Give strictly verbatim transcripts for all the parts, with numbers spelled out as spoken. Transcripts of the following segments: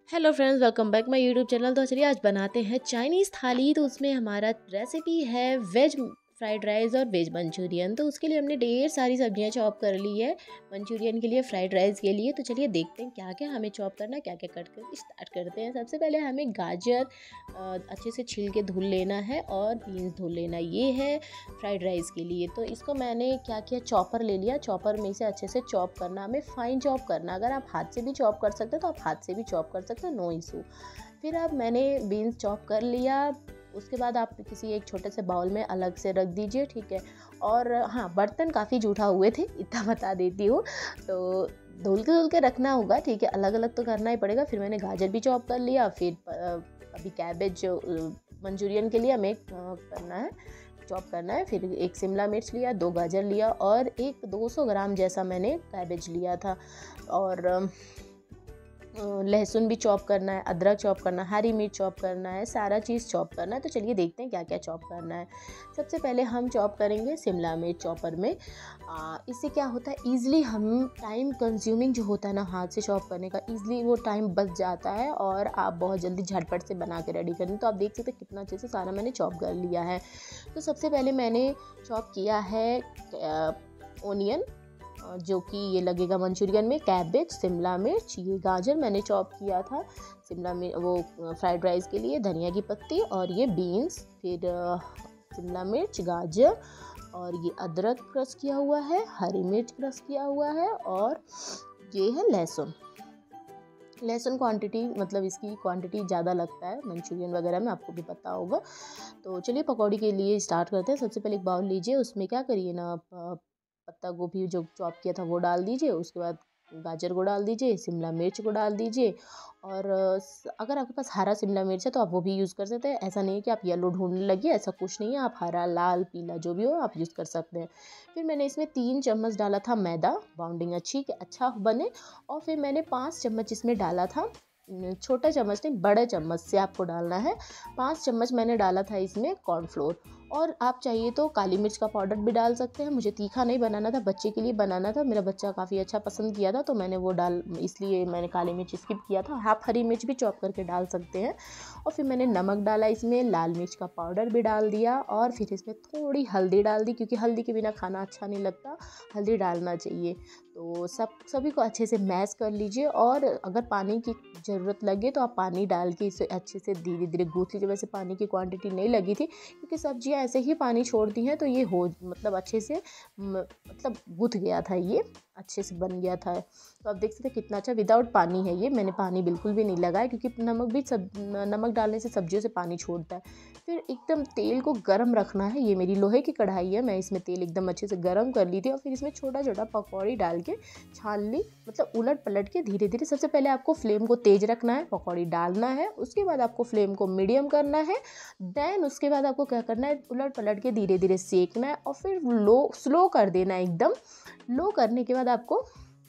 Hello friends, welcome back my YouTube channel. तो चलिए आज बनाते हैं चाइनीज़ थाली। तो उसमें हमारा रेसिपी है वेज फ्राइड राइस और वेज मंचूरियन। तो उसके लिए हमने ढेर सारी सब्जियां चॉप कर ली है, मंचूरियन के लिए, फ्राइड राइस के लिए। तो चलिए देखते हैं क्या क्या हमें चॉप करना है, क्या क्या कट कर स्टार्ट करते हैं। सबसे पहले हमें गाजर अ, अच्छे से छील के धुल लेना है और बीन्स धुल लेना है। ये है फ्राइड राइस के लिए। तो इसको मैंने क्या किया, चॉपर ले लिया। चॉपर में से अच्छे से चॉप करना, हमें फाइन चॉप करना। अगर आप हाथ से भी चॉप कर सकते हो तो आप हाथ से भी चॉप कर सकते हो, नो इशू। फिर अब मैंने बीन्स चॉप कर लिया। उसके बाद आप किसी एक छोटे से बाउल में अलग से रख दीजिए, ठीक है। और हाँ, बर्तन काफ़ी जूठा हुए थे, इतना बता देती हूँ। तो धुल के धुल के रखना होगा, ठीक है, अलग अलग तो करना ही पड़ेगा। फिर मैंने गाजर भी चॉप कर लिया। फिर अभी कैबेज मंचूरियन के लिए हमें करना है, चॉप करना है। फिर एक शिमला मिर्च लिया, दो गाजर लिया और एक दो सौ ग्राम जैसा मैंने कैबेज लिया था। और लहसुन भी चॉप करना है, अदरक चॉप करना है, हरी मिर्च चॉप करना है, सारा चीज़ चॉप करना है। तो चलिए देखते हैं क्या क्या चॉप करना है। सबसे पहले हम चॉप करेंगे शिमला मिर्च चॉपर में। आ, इससे क्या होता है, ईज़िली हम टाइम कंज्यूमिंग जो होता है ना हाथ से चॉप करने का, ईज़िली वो टाइम बच जाता है और आप बहुत जल्दी झटपट से बना के रेडी करें। तो आप देख सकते हैं कितना अच्छे से सारा मैंने चॉप कर लिया है। तो सबसे पहले मैंने चॉप किया है ओनियन, जो कि ये लगेगा मंचूरियन में, कैबेज, शिमला मिर्च, ये गाजर मैंने चॉप किया था शिमला मिर्च वो फ्राइड राइस के लिए, धनिया की पत्ती और ये बीन्स, फिर शिमला मिर्च, गाजर और ये अदरक क्रश किया हुआ है, हरी मिर्च क्रश किया हुआ है और ये है लहसुन। लहसुन क्वांटिटी, मतलब इसकी क्वांटिटी ज़्यादा लगता है मंचूरियन वगैरह में, आपको भी पता होगा। तो चलिए पकौड़ी के लिए स्टार्ट करते हैं। सबसे पहले एक बाउल लीजिए, उसमें क्या करिए ना, पत्ता गोभी जो चॉप किया था वो डाल दीजिए। उसके बाद गाजर को डाल दीजिए, शिमला मिर्च को डाल दीजिए। और अगर आपके पास हरा शिमला मिर्च है तो आप वो भी यूज़ कर सकते हैं। ऐसा नहीं है कि आप येलो ढूंढने लगिए, ऐसा कुछ नहीं है। आप हरा, लाल, पीला जो भी हो आप यूज़ कर सकते हैं। फिर मैंने इसमें तीन चम्मच डाला था मैदा, बाउंडिंग अच्छी कि अच्छा बने। और फिर मैंने पाँच चम्मच इसमें डाला था, छोटा चम्मच नहीं, बड़े चम्मच से आपको डालना है। पाँच चम्मच मैंने डाला था इसमें कॉर्नफ्लोर। और आप चाहिए तो काली मिर्च का पाउडर भी डाल सकते हैं। मुझे तीखा नहीं बनाना था, बच्चे के लिए बनाना था। मेरा बच्चा काफ़ी अच्छा पसंद किया था तो मैंने वो डाल, इसलिए मैंने काली मिर्च स्किप किया था। हाफ हरी मिर्च भी चॉप करके डाल सकते हैं। और फिर मैंने नमक डाला इसमें, लाल मिर्च का पाउडर भी डाल दिया और फिर इसमें थोड़ी हल्दी डाल दी, क्योंकि हल्दी के बिना खाना अच्छा नहीं लगता, हल्दी डालना चाहिए। तो सब सभी को अच्छे से मैश कर लीजिए। और अगर पानी की ज़रूरत लगे तो आप पानी डाल के इसे अच्छे से धीरे धीरे गूँथ लीजिए। वैसे पानी की क्वांटिटी नहीं लगी थी क्योंकि सब्जियां ऐसे ही पानी छोड़ती हैं, तो ये हो मतलब अच्छे से मतलब गूँथ गया था, ये अच्छे से बन गया था। तो आप देख सकते हैं कितना अच्छा विदाउट पानी है ये। मैंने पानी बिल्कुल भी नहीं लगाया क्योंकि नमक भी सब नमक डालने से सब्जियों से पानी छोड़ता है। फिर एकदम तेल को गर्म रखना है। ये मेरी लोहे की कढ़ाई है, मैं इसमें तेल एकदम अच्छे से गर्म कर ली थी और फिर इसमें छोटा छोटा पकौड़ी डाल के छान ली, मतलब उलट पलट के धीरे धीरे। सबसे पहले आपको फ्लेम को तेज रखना है, पकौड़ी डालना है, उसके बाद आपको फ्लेम को मीडियम करना है। देन उसके बाद आपको क्या करना है, उलट पलट के धीरे धीरे सेकना है और फिर लो स्लो कर देना है। एकदम लो करने के बाद आपको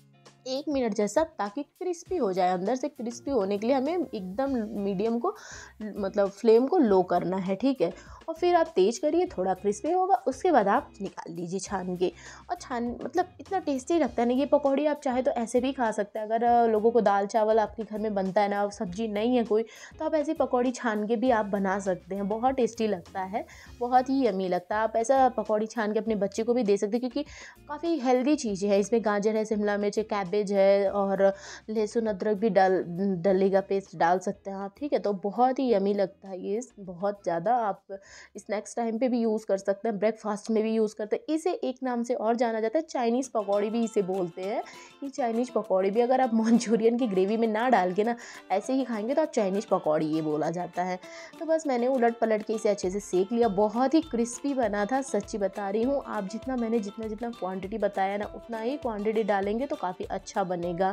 एक मिनट जैसा, ताकि क्रिस्पी हो जाए, अंदर से क्रिस्पी होने के लिए हमें एकदम मीडियम को, मतलब फ्लेम को लो करना है, ठीक है। और फिर आप तेज़ करिए, थोड़ा क्रिस्पी होगा, उसके बाद आप निकाल लीजिए छान के। और छान मतलब इतना टेस्टी लगता है ना ये पकौड़ी। आप चाहे तो ऐसे भी खा सकते हैं। अगर लोगों को दाल चावल आपके घर में बनता है ना, सब्जी नहीं है कोई, तो आप ऐसी पकौड़ी छान के भी आप बना सकते हैं। बहुत टेस्टी लगता है, बहुत ही यमी लगता है। आप ऐसा पकौड़ी छान के अपने बच्चे को भी दे सकते हैं, क्योंकि काफ़ी हेल्दी चीज़ें हैं इसमें। गाजर है, शिमला मिर्च है, कैबेज है और लहसुन अदरक भी डाल डलेगा, पेस्ट डाल सकते हैं आप, ठीक है। तो बहुत ही यमी लगता है ये, बहुत ज़्यादा। आप स्नैक्स टाइम पे भी यूज़ कर सकते हैं, ब्रेकफास्ट में भी यूज़ करते हैं। इसे एक नाम से और जाना जाता है, चाइनीज़ पकौड़ी भी इसे बोलते हैं। ये चाइनीज़ पकौड़ी भी अगर आप मंचूरियन की ग्रेवी में ना डाल के ना ऐसे ही खाएंगे तो आप चाइनीज़ पकौड़ी ये बोला जाता है। तो बस मैंने उलट पलट के इसे अच्छे से सेक लिया। बहुत ही क्रिस्पी बना था, सच्ची बता रही हूँ। आप जितना मैंने जितना जितना क्वांटिटी बताया ना, उतना ही क्वांटिटी डालेंगे तो काफ़ी अच्छा बनेगा।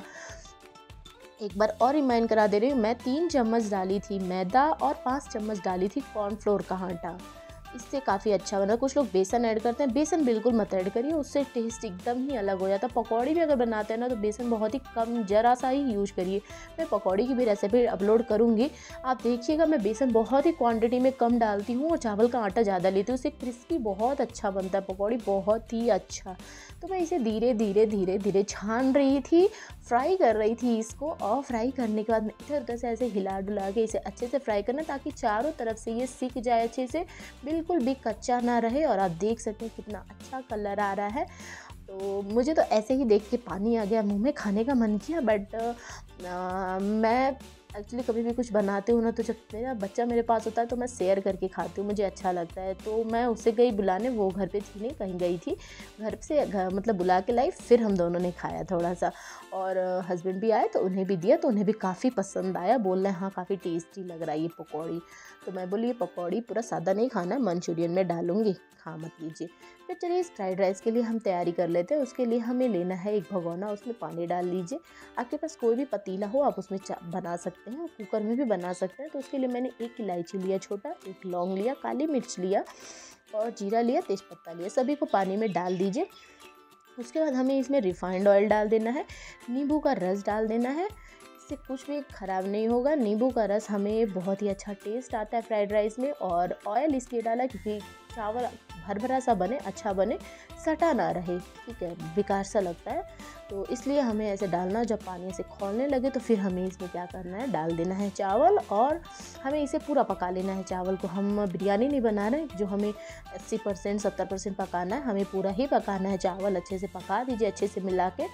एक बार और रिमाइंड करा दे रही हूँ, मैं तीन चम्मच डाली थी मैदा और पाँच चम्मच डाली थी कॉर्नफ्लोर का आटा। इससे काफ़ी अच्छा बना। कुछ लोग बेसन ऐड करते हैं, बेसन बिल्कुल मत ऐड करिए, उससे टेस्ट एकदम ही अलग हो जाता है। पकौड़ी भी अगर बनाते हैं ना तो बेसन बहुत ही कम, ज़रा सा ही यूज करिए। मैं पकौड़ी की भी रेसिपी अपलोड करूँगी, आप देखिएगा। मैं बेसन बहुत ही क्वांटिटी में कम डालती हूँ और चावल का आटा ज़्यादा लेती हूँ, उससे क्रिस्पी बहुत अच्छा बनता है पकौड़ी, बहुत ही अच्छा। तो मैं इसे धीरे धीरे धीरे धीरे छान रही थी, फ्राई कर रही थी इसको। और फ्राई करने के बाद मैं इधर उधर से ऐसे हिला डुला के इसे अच्छे से फ्राई करना, ताकि चारों तरफ से ये सिक जाए अच्छे से, बिल्कुल भी कच्चा ना रहे। और आप देख सकते हैं कितना अच्छा कलर आ रहा है। तो मुझे तो ऐसे ही देख के पानी आ गया मुंह में, खाने का मन किया। बट मैं एक्चुअली कभी भी कुछ बनाती हूँ ना, तो जब मेरा बच्चा मेरे पास होता है तो मैं शेयर करके खाती हूँ, मुझे अच्छा लगता है। तो मैं उसे गई बुलाने, वो घर पे थी नहीं, कहीं गई थी, घर से घर मतलब बुला के लाई, फिर हम दोनों ने खाया थोड़ा सा। और हस्बैंड भी आए तो उन्हें भी दिया, तो उन्हें भी काफ़ी पसंद आया, बोल रहे हैं हाँ काफ़ी टेस्टी लग रहा है ये पकौड़ी। तो मैं बोली ये पकौड़ी पूरा सादा नहीं खाना, मंचूरियन में डालूंगी, खा मत लीजिए। फिर चलिए इस फ्राइड राइस के लिए हम तैयारी कर लेते हैं। उसके लिए हमें लेना है एक भगोना, उसमें पानी डाल लीजिए। आपके पास कोई भी पतीला हो आप उसमें बना सकते हैं, कुकर में भी बना सकते हैं। तो उसके लिए मैंने एक इलायची लिया छोटा, एक लौंग लिया, काली मिर्च लिया और जीरा लिया, तेज़पत्ता लिया, सभी को पानी में डाल दीजिए। उसके बाद हमें इसमें रिफाइंड ऑयल डाल देना है, नींबू का रस डाल देना है, इससे कुछ भी ख़राब नहीं होगा। नींबू का रस हमें बहुत ही अच्छा टेस्ट आता है फ्राइड राइस में। और ऑयल इसलिए डाला क्योंकि चावल भर भरा सा बने, अच्छा बने, सटा ना रहे, ठीक है, बेकार सा लगता है, तो इसलिए हमें ऐसे डालना। जब पानी से खौलने लगे तो फिर हमें इसमें क्या करना है, डाल देना है चावल और हमें इसे पूरा पका लेना है। चावल को हम बिरयानी नहीं बना रहे जो हमें अस्सी परसेंट सत्तर परसेंट पकाना है, हमें पूरा ही पकाना है। चावल अच्छे से पका दीजिए, अच्छे से मिला के।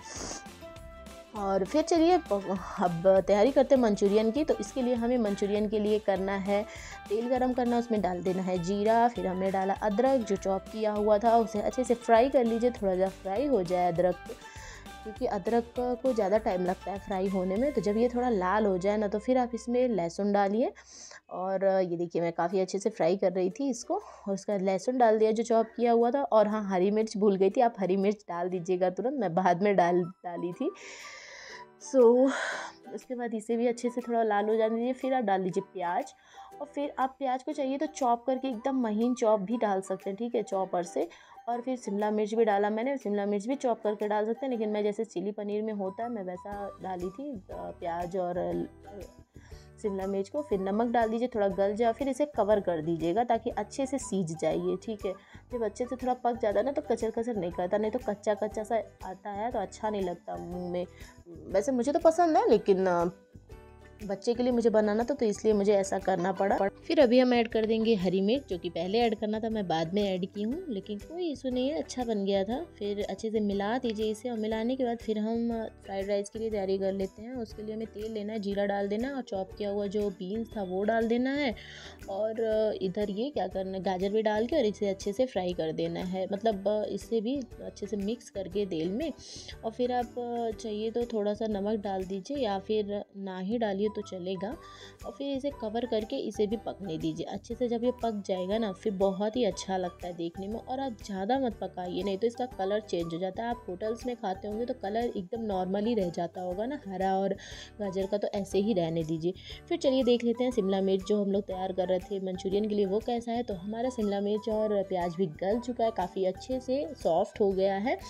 और फिर चलिए अब तैयारी करते हैं मंचूरियन की। तो इसके लिए हमें मंचूरियन के लिए करना है, तेल गरम करना, उसमें डाल देना है जीरा, फिर हमने डाला अदरक जो चॉप किया हुआ था, उसे अच्छे से फ्राई कर लीजिए। थोड़ा सा फ्राई हो जाए अदरक, क्योंकि अदरक को ज़्यादा टाइम लगता है फ्राई होने में। तो जब ये थोड़ा लाल हो जाए ना, तो फिर आप इसमें लहसुन डालिए। और ये देखिए मैं काफ़ी अच्छे से फ्राई कर रही थी इसको, और उसका लहसुन डाल दिया जो चॉप किया हुआ था। और हाँ, हरी मिर्च भूल गई थी, आप हरी मिर्च डाल दीजिएगा तुरंत, मैं बाद में डाल डाली थी। सो so, उसके बाद इसे भी अच्छे से थोड़ा लाल हो जाने दीजिए। फिर आप डाल दीजिए प्याज, और फिर आप प्याज को चाहिए तो चॉप करके एकदम महीन चॉप भी डाल सकते हैं, ठीक है, चॉपर से। और फिर शिमला मिर्च भी डाला मैंने, शिमला मिर्च भी चॉप करके डाल सकते हैं, लेकिन मैं जैसे चिली पनीर में होता है मैं वैसा डाली थी प्याज और शिमला मिर्च को। फिर नमक डाल दीजिए, थोड़ा गल जाए, फिर इसे कवर कर दीजिएगा ताकि अच्छे से सीज जाए ये, ठीक है। जब अच्छे से थोड़ा पक जाता है ना तो कचर कचर नहीं करता, नहीं तो कच्चा कच्चा सा आता है तो अच्छा नहीं लगता मुंह में। वैसे मुझे तो पसंद है, लेकिन बच्चे के लिए मुझे बनाना था तो इसलिए मुझे ऐसा करना पड़ा। फिर अभी हम ऐड कर देंगे हरी मिर्च, जो कि पहले ऐड करना था, मैं बाद में ऐड की हूँ, लेकिन कोई इशू नहीं है, अच्छा बन गया था। फिर अच्छे से मिला दीजिए इसे, और मिलाने के बाद फिर हम फ्राइड राइस के लिए तैयारी कर लेते हैं। उसके लिए हमें तेल लेना है, जीरा डाल देना है, और चॉप किया हुआ जो बीन्स था वो डाल देना है। और इधर ये क्या करना है, गाजर भी डाल के और इसे अच्छे से फ्राई कर देना है, मतलब इसे भी अच्छे से मिक्स करके तेल में। और फिर आप चाहिए तो थोड़ा सा नमक डाल दीजिए, या फिर ना ही डालिए तो चलेगा। और फिर इसे कवर करके इसे भी पकने दीजिए अच्छे से। जब ये पक जाएगा ना, फिर बहुत ही अच्छा लगता है देखने में। और आप ज़्यादा मत पकाइए, नहीं तो इसका कलर चेंज हो जाता है। आप होटल्स में खाते होंगे तो कलर एकदम नॉर्मल ही रह जाता होगा ना, हरा और गाजर का, तो ऐसे ही रहने दीजिए। फिर चलिए देख लेते हैं शिमला मिर्च जो हम लोग तैयार कर रहे थे मंचूरियन के लिए वो कैसा है। तो हमारा शिमला मिर्च और प्याज भी गल चुका है, काफ़ी अच्छे से सॉफ्ट हो गया है।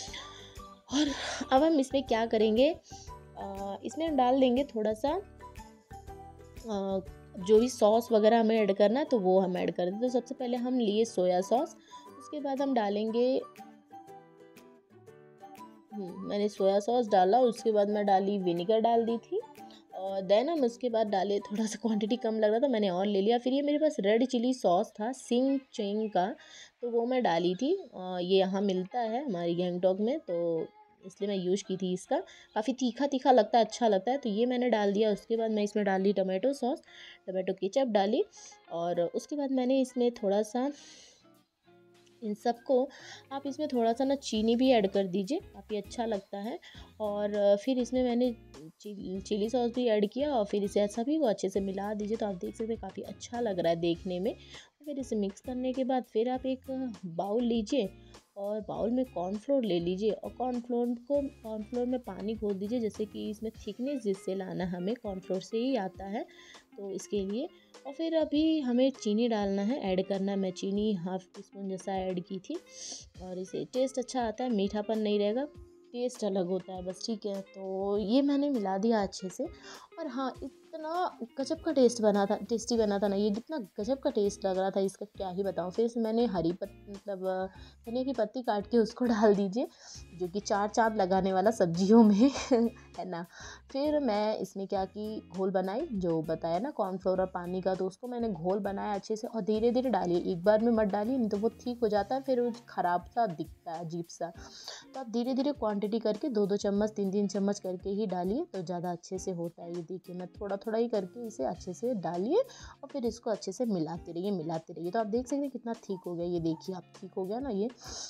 और अब हम इसमें क्या करेंगे, आ, इसमें हम डाल देंगे थोड़ा सा आ, जो भी सॉस वगैरह हमें ऐड करना है तो वो हम ऐड कर दें। तो सबसे पहले हम लिए सोया सॉस, उसके बाद हम डालेंगे, मैंने सोया सॉस डाला, उसके बाद मैं डाली विनेगर डाल दी थी, और देन हम उसके बाद डाले, थोड़ा सा क्वांटिटी कम लग रहा था मैंने और ले लिया। फिर ये मेरे पास रेड चिली सॉस था सिंग चिंग का, तो वो मैं डाली थी। ये यहाँ मिलता है हमारी गैंगटॉक में, तो इसलिए मैं यूज़ की थी इसका। काफ़ी तीखा तीखा लगता है, अच्छा लगता है, तो ये मैंने डाल दिया। उसके बाद मैं इसमें डाली टमाटो सॉस, टमाटो केचप डाली, और उसके बाद मैंने इसमें थोड़ा सा, इन सबको आप इसमें थोड़ा सा ना चीनी भी ऐड कर दीजिए, काफ़ी अच्छा लगता है। और फिर इसमें मैंने चिली सॉस भी ऐड किया, और फिर इसे सभी को अच्छे से मिला दीजिए। तो आप देख सकते हैं काफ़ी अच्छा लग रहा है देखने में। फिर इसे मिक्स करने के बाद फिर आप एक बाउल लीजिए, और बाउल में कॉर्नफ्लोर ले लीजिए, और कॉर्नफ्लोर को कॉर्नफ्लोर में पानी घोल दीजिए, जैसे कि इसमें थिकनेस जिससे लाना हमें कॉर्नफ्लोर से ही आता है। तो इसके लिए। और फिर अभी हमें चीनी डालना है, ऐड करना है। मैं चीनी हाफ़ टी स्पून जैसा ऐड की थी और इसे टेस्ट अच्छा आता है, मीठापन नहीं रहेगा, टेस्ट अलग होता है बस, ठीक है। तो ये मैंने मिला दिया अच्छे से। और हाँ, इतना गजब का टेस्ट बना था, टेस्टी बना था ना ये, इतना गजब का टेस्ट लग रहा था इसका, क्या ही बताऊँ। फिर इसमें मैंने हरी पत मतलब अ, धनिया की पत्ती काट के उसको डाल दीजिए, जो कि चार चाँद लगाने वाला सब्जियों में है ना। फिर मैं इसमें क्या की घोल बनाई, जो बताया ना कॉर्नफ्लोर और पानी का, तो उसको मैंने घोल बनाया अच्छे से। और धीरे धीरे डालिए, एक बार में मत डालिए, नहीं तो वो ठीक हो जाता है, फिर वो ख़राब सा दिखता है, अजीब सा। तो आप धीरे धीरे क्वांटिटी करके दो दो चम्मच तीन तीन चम्मच करके ही डालिए, तो ज़्यादा अच्छे से होता है। ये देखिए, मैं थोड़ा थोड़ा ही करके इसे अच्छे से डालिए और फिर इसको अच्छे से मिलाते रहिए मिलाते रहिए। तो आप देख सकते हैं कितना ठीक हो गया, ये देखिए आप, ठीक हो गया ना ये।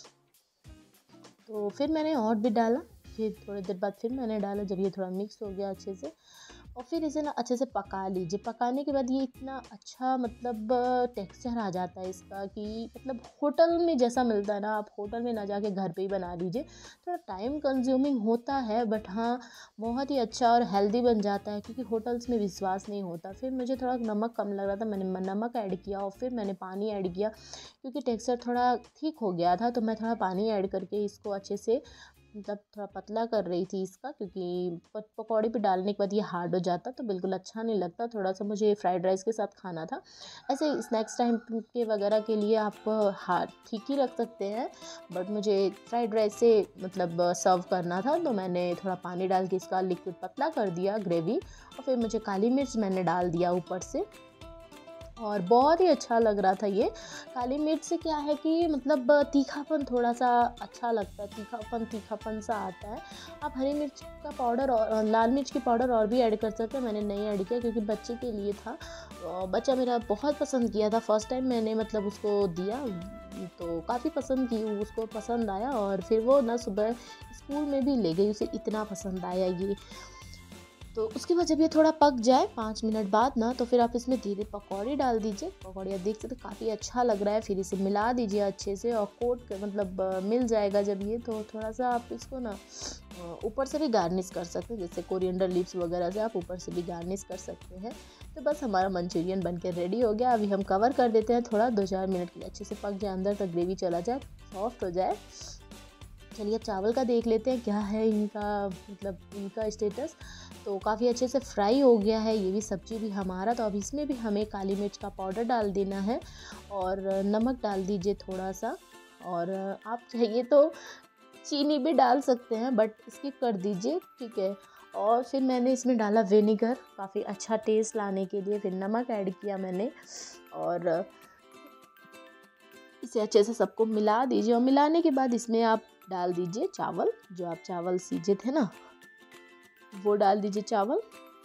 तो फिर मैंने और भी डाला, फिर थोड़ी देर बाद फिर मैंने डाला, जब ये थोड़ा मिक्स हो गया अच्छे से, और फिर इसे ना अच्छे से पका लीजिए। पकाने के बाद ये इतना अच्छा मतलब टेक्सचर आ जाता है इसका कि मतलब होटल में जैसा मिलता है ना, आप होटल में ना जाके घर पे ही बना लीजिए। थोड़ा टाइम कंज्यूमिंग होता है, बट हाँ बहुत ही अच्छा और हेल्दी बन जाता है, क्योंकि होटल्स में विश्वास नहीं होता। फिर मुझे थोड़ा नमक कम लग रहा था, मैंने नमक ऐड किया और फिर मैंने पानी ऐड किया, क्योंकि टेक्सचर थोड़ा ठीक हो गया था। तो मैं थोड़ा पानी ऐड करके इसको अच्छे से मतलब थोड़ा पतला कर रही थी इसका, क्योंकि पक पकौड़े पे डालने के बाद ये हार्ड हो जाता तो बिल्कुल अच्छा नहीं लगता। थोड़ा सा मुझे फ्राइड राइस के साथ खाना था। ऐसे स्नैक्स टाइम के वगैरह के लिए आप हार्ड ठीक ही रख सकते हैं, बट मुझे फ्राइड राइस से मतलब सर्व करना था, तो मैंने थोड़ा पानी डाल के इसका लिक्विड पतला कर दिया, ग्रेवी। और फिर मुझे काली मिर्च मैंने डाल दिया ऊपर से, और बहुत ही अच्छा लग रहा था ये। काली मिर्च से क्या है कि मतलब तीखापन थोड़ा सा अच्छा लगता है, तीखापन तीखापन सा आता है। आप हरी मिर्च का पाउडर और लाल मिर्च की पाउडर और भी ऐड कर सकते हैं, मैंने नहीं ऐड किया क्योंकि बच्चे के लिए था। बच्चा मेरा बहुत पसंद किया था, फर्स्ट टाइम मैंने मतलब उसको दिया तो काफ़ी पसंद की, उसको पसंद आया। और फिर वो ना सुबह स्कूल में भी ले गई, उसे इतना पसंद आया ये। तो उसके बाद जब ये थोड़ा पक जाए पाँच मिनट बाद ना, तो फिर आप इसमें धीरे पकौड़ी डाल दीजिए। पकौड़ी आप देख सकते हो काफ़ी अच्छा लग रहा है। फिर इसे मिला दीजिए अच्छे से, और कोट कर मतलब अ, मिल जाएगा जब ये, तो थोड़ा सा आप इसको ना अ, ऊपर से भी गार्निश कर सकते हैं, जैसे कोरिएंडर लीव्स वगैरह से आप ऊपर से भी गार्निश कर सकते हैं। तो बस हमारा मंचूरियन बनकर रेडी हो गया। अभी हम कवर कर देते हैं, थोड़ा दो चार मिनट के लिए अच्छे से पक जाए, अंदर तक ग्रेवी चला जाए, सॉफ्ट हो जाए। चलिए अब चावल का देख लेते हैं क्या है इनका मतलब इनका स्टेटस। तो काफ़ी अच्छे से फ्राई हो गया है ये भी, सब्जी भी हमारा। तो अब इसमें भी हमें काली मिर्च का पाउडर डाल देना है और नमक डाल दीजिए थोड़ा सा, और आप चाहिए तो चीनी भी डाल सकते हैं, बट स्किप कर दीजिए, ठीक है। और फिर मैंने इसमें डाला विनेगर, काफ़ी अच्छा टेस्ट लाने के लिए। फिर नमक ऐड किया मैंने, और इसे अच्छे से सबको मिला दीजिए। और मिलाने के बाद इसमें आप डाल दीजिए चावल, जो आप चावल सीजे थे ना वो डाल दीजिए चावल।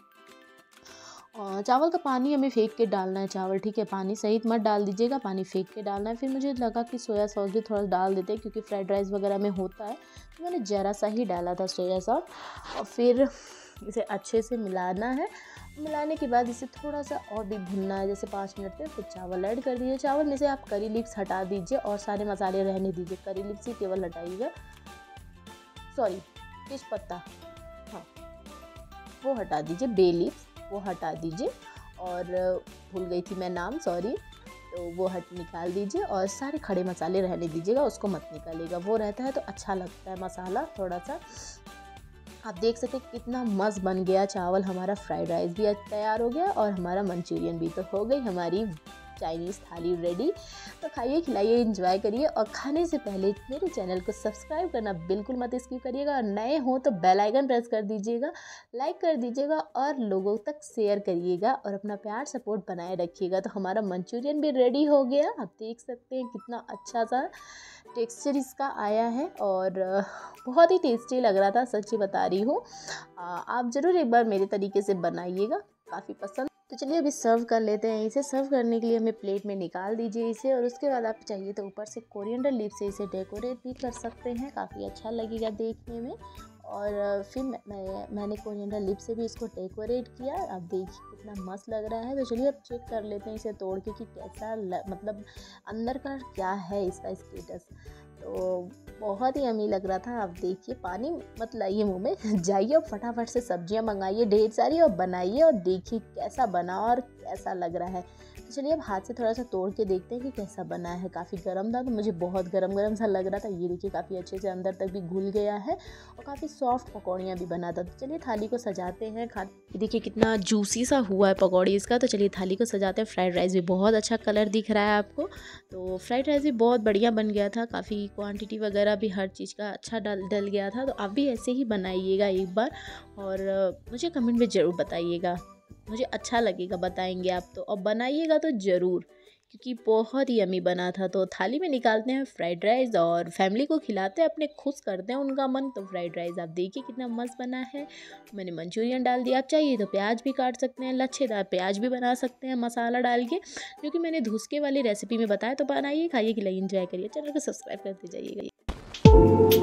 और चावल का पानी हमें फेंक के डालना है चावल, ठीक है, पानी सहित मत डाल दीजिएगा, पानी फेंक के डालना है। फिर मुझे लगा कि सोया सॉस भी थोड़ा डाल देते हैं, क्योंकि फ्राइड राइस वगैरह में होता है, तो मैंने ज़रा सा ही डाला था सोया सॉस। और फिर इसे अच्छे से मिलाना है। मिलाने के बाद इसे थोड़ा सा और भी भुनना है, जैसे पाँच मिनट में। फिर चावल ऐड कर दीजिए, चावल में से आप करी लीव्स हटा दीजिए और सारे मसाले रहने दीजिए, करी लीव्स ही केवल हटाइएगा, सॉरी तेज पत्ता, हाँ वो हटा दीजिए, बे लीव्स वो हटा दीजिए, और भूल गई थी मैं नाम, सॉरी, तो वो हट निकाल दीजिए। और सारे खड़े मसाले रहने दीजिएगा, उसको मत निकालिएगा, वो रहता है तो अच्छा लगता है मसाला थोड़ा सा। आप देख सकते हैं कितना मस्त बन गया चावल, हमारा फ्राइड राइस भी तैयार हो गया और हमारा मंचूरियन भी। तो हो गई हमारी चाइनीज़ थाली रेडी। तो खाइए, खिलाइए, एंजॉय करिए। और खाने से पहले मेरे चैनल को सब्सक्राइब करना बिल्कुल मत स्किप करिएगा, और नए हो तो बेल आइकन प्रेस कर दीजिएगा, लाइक कर दीजिएगा और लोगों तक शेयर करिएगा, और अपना प्यार सपोर्ट बनाए रखिएगा। तो हमारा मंचूरियन भी रेडी हो गया, आप देख सकते हैं कितना अच्छा सा टेक्सचर इसका आया है, और बहुत ही टेस्टी लग रहा था, सच्ची बता रही हूँ। आप ज़रूर एक बार मेरे तरीके से बनाइएगा, काफ़ी पसंद। तो चलिए अभी सर्व कर लेते हैं। इसे सर्व करने के लिए हमें प्लेट में निकाल दीजिए इसे, और उसके बाद आप चाहिए तो ऊपर से कोरिएंडर लीफ से इसे डेकोरेट भी कर सकते हैं, काफ़ी अच्छा लगेगा देखने में। और फिर मैं, मैं मैंने कोरिएंडर लीफ से भी इसको डेकोरेट किया, आप देखिए कितना मस्त लग रहा है। तो चलिए अब चेक कर लेते हैं इसे तोड़ के कि कैसा ल, मतलब अंदर का क्या है इसका स्टेटस। तो बहुत ही यम्मी लग रहा था। अब देखिए पानी मत लाइए मुँह में, जाइए और फटाफट से सब्जियां मंगाइए ढेर सारी और बनाइए और देखिए कैसा बना और कैसा लग रहा है। तो चलिए अब हाथ से थोड़ा सा तोड़ के देखते हैं कि कैसा बना है। काफ़ी गर्म था तो मुझे बहुत गरम गरम सा लग रहा था। ये देखिए काफ़ी अच्छे से अंदर तक भी घुल गया है और काफ़ी सॉफ्ट पकौड़ियाँ भी बना था। तो चलिए थाली को सजाते हैं। खा देखिए कितना जूसी सा हुआ है पकौड़ी इसका। तो चलिए थाली को सजाते हैं। फ्राइड राइस भी बहुत अच्छा कलर दिख रहा है आपको। तो फ्राइड राइस भी बहुत बढ़िया बन गया था। काफ़ी क्वांटिटी वगैरह भी हर चीज़ का अच्छा डल डल गया था। तो आप भी ऐसे ही बनाइएगा एक बार और मुझे कमेंट में ज़रूर बताइएगा। मुझे अच्छा लगेगा बताएंगे आप तो, और बनाइएगा तो ज़रूर क्योंकि बहुत ही यम्मी बना था। तो थाली में निकालते हैं फ्राइड राइस और फैमिली को खिलाते हैं, अपने खुश करते हैं उनका मन। तो फ्राइड राइस आप देखिए कितना मस्त बना है। मैंने मंचूरियन डाल दिया। आप चाहिए तो प्याज भी काट सकते हैं, लच्छेदार प्याज भी बना सकते हैं मसाला डाल के, जो कि मैंने धुसके वाली रेसिपी में बताया। तो बनाइए, खाइए, खिलाइए, एंजॉय करिए। चैनल को सब्सक्राइब करते जाइएगा।